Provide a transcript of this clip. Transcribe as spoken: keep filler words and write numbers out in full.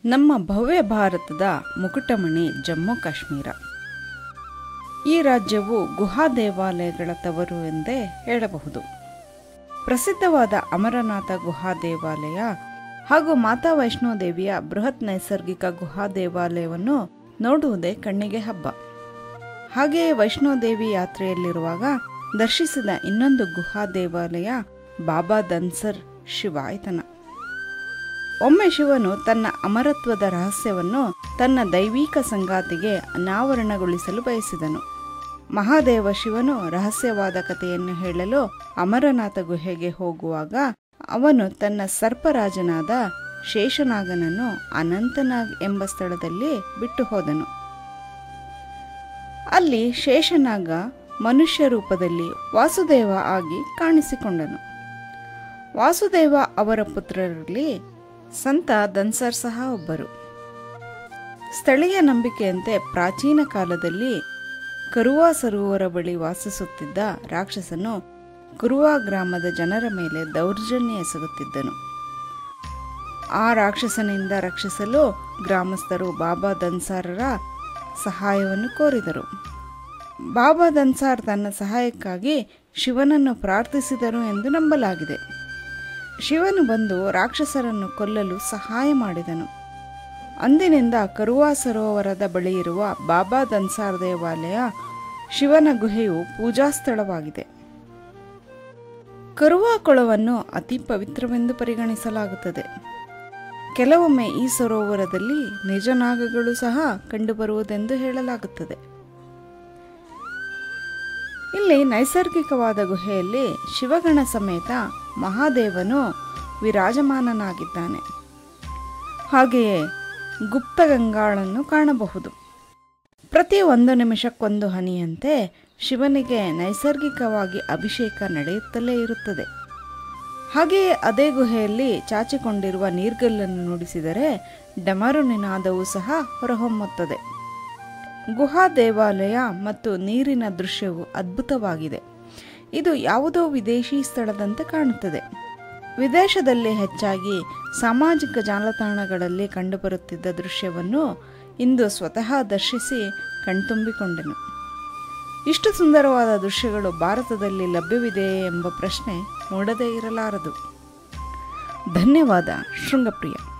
ನಮ್ಮ ಭವ್ಯ ಭಾರತದ ಮುಕುಟಮಣಿ ಜಮ್ಮು ಕಾಶ್ಮೀರ. ಈ ರಾಜ್ಯವು ಗುಹಾ ದೇವಾಲಯಗಳ ತವರು ಎಂದೇ ಹೇಳಬಹುದು. ಪ್ರಸಿದ್ಧವಾದ ಅಮರನಾಥ ಗುಹಾ ದೇವಾಲಯ ಹಾಗೂ ಮಾತಾ ವೈಷ್ಣೋ ದೇವಿಯ ಬೃಹತ್ ನೈಸರ್ಗಿಕ ಗುಹಾ ದೇವಾಲಯವನ್ನು ನೋಡುವುದೇ ಕಣ್ಣಿಗೆ ಹಬ್ಬ. ಹಾಗೆಯೇ ವೈಷ್ಣೋ ದೇವಿ ಯಾತ್ರೆಯಲ್ಲಿರುವಾಗ ದರ್ಶಿಸಿದ ಇನ್ನೊಂದು ಗುಹಾ ದೇವಾಲಯ ಬಾಬಾ ಧನ್ಸರ್ ಶಿವಾಯತನ. ಒಮ್ಮೆ ಶಿವನು ತನ್ನ ಅಮರತ್ವದ ರಹಸ್ಯವನ್ನು ತನ್ನ ದೈವಿಕ ಸಂಗಾತಿಗೆ ಅನಾವರಣಗೊಳಿಸಲು ಬಯಸಿದನು. ಮಹಾದೇವ ಶಿವನು ರಹಸ್ಯವಾದ ಕಥೆಯನ್ನು ಹೇಳಲು ಅಮರನಾಥ ಗುಹೆಗೆ ಹೋಗುವಾಗ ಅವನು ತನ್ನ ಸರ್ಪರಾಜನಾದ ಶೇಷನಾಗನನ್ನು ಅನಂತನಾಗ್ ಎಂಬ ಸ್ಥಳದಲ್ಲಿ ಬಿಟ್ಟು ಹೋದನು. ಅಲ್ಲಿ ಶೇಷನಾಗ ಮನುಷ್ಯ ರೂಪದಲ್ಲಿ ವಾಸುದೇವ ಆಗಿ ಕಾಣಿಸಿಕೊಂಡನು. ವಾಸುದೇವ ಅವರ ಪುತ್ರರಲ್ಲಿ ಸಂತ ಧನ್ಸರ್ ಸಹ ಒಬ್ಬರು. ಸ್ಥಳೀಯ ನಂಬಿಕೆಯಂತೆ ಪ್ರಾಚೀನ ಕಾಲದಲ್ಲಿ ಕರುವಾ ಸರೋವರ ಬಳಿ ವಾಸಿಸುತ್ತಿದ್ದ ರಾಕ್ಷಸನು ಕುರುವಾ ಗ್ರಾಮದ ಜನರ ಮೇಲೆ ದೌರ್ಜನ್ಯ ಎಸಗುತ್ತಿದ್ದನು. ಆ ರಾಕ್ಷಸನಿಂದ ರಕ್ಷಿಸಲು ಗ್ರಾಮಸ್ಥರು ಬಾಬಾ ಧನ್ಸಾರರ ಸಹಾಯವನ್ನು ಕೋರಿದರು. ಬಾಬಾ ಧನ್ಸಾರ್ ತನ್ನ ಸಹಾಯಕ್ಕಾಗಿ ಶಿವನನ್ನು ಪ್ರಾರ್ಥಿಸಿದರು ಎಂದು ನಂಬಲಾಗಿದೆ. ಶಿವನು ಬಂದು ರಾಕ್ಷಸರನ್ನು ಕೊಲ್ಲಲು ಸಹಾಯ ಮಾಡಿದನು. ಅಂದಿನಿಂದ ಕರುವಾ ಸರೋವರದ ಬಳಿ ಇರುವ ಬಾಬಾ ಧನ್ಸಾರ್ ದೇವಾಲಯ ಶಿವನ ಗುಹೆಯು ಪೂಜಾ ಸ್ಥಳವಾಗಿದೆ. ಕರುವಾ ಕೊಳವನ್ನು ಅತಿ ಪವಿತ್ರವೆಂದು ಪರಿಗಣಿಸಲಾಗುತ್ತದೆ. ಕೆಲವೊಮ್ಮೆ ಈ ಸರೋವರದಲ್ಲಿ ನಿಜನಾಗಗಳು ಸಹ ಕಂಡುಬರುವುದೆಂದು ಹೇಳಲಾಗುತ್ತದೆ. ಇಲ್ಲಿ ನೈಸರ್ಗಿಕವಾದ ಗುಹೆಯಲ್ಲಿ ಶಿವಗಣ ಸಮೇತ ಮಹಾದೇವನು ವಿರಾಜಮಾನನಾಗಿದ್ದಾನೆ. ಹಾಗೆಯೇ ಗುಪ್ತ ಗಂಗಾಳನ್ನು ಕಾಣಬಹುದು. ಪ್ರತಿ ಒಂದು ನಿಮಿಷಕ್ಕೊಂದು ಹನಿಯಂತೆ ಶಿವನಿಗೆ ನೈಸರ್ಗಿಕವಾಗಿ ಅಭಿಷೇಕ ನಡೆಯುತ್ತಲೇ ಇರುತ್ತದೆ. ಹಾಗೆಯೇ ಅದೇ ಗುಹೆಯಲ್ಲಿ ಚಾಚಿಕೊಂಡಿರುವ ನೀರ್ಗಲ್ಲನ್ನು ನುಡಿಸಿದರೆ ಡಮರು ನಿನಾದವೂ ಸಹ ಹೊರಹೊಮ್ಮುತ್ತದೆ. ಗುಹಾ ದೇವಾಲಯ ಮತ್ತು ನೀರಿನ ದೃಶ್ಯವು ಅದ್ಭುತವಾಗಿದೆ. ಇದು ಯಾವುದೋ ವಿದೇಶಿ ಸ್ಥಳದಂತೆ ಕಾಣುತ್ತದೆ. ವಿದೇಶದಲ್ಲಿ ಹೆಚ್ಚಾಗಿ ಸಾಮಾಜಿಕ ಜಾಲತಾಣಗಳಲ್ಲಿ ಕಂಡುಬರುತ್ತಿದ್ದ ದೃಶ್ಯವನ್ನು ಇಂದು ಸ್ವತಃ ದರ್ಶಿಸಿ ಕಣ್ತುಂಬಿಕೊಂಡೆನು. ಇಷ್ಟು ಸುಂದರವಾದ ದೃಶ್ಯಗಳು ಭಾರತದಲ್ಲಿ ಲಭ್ಯವಿದೆಯೇ ಎಂಬ ಪ್ರಶ್ನೆ ಮೂಡದೇ ಇರಲಾರದು. ಧನ್ಯವಾದ ಶೃಂಗಪ್ರಿಯ.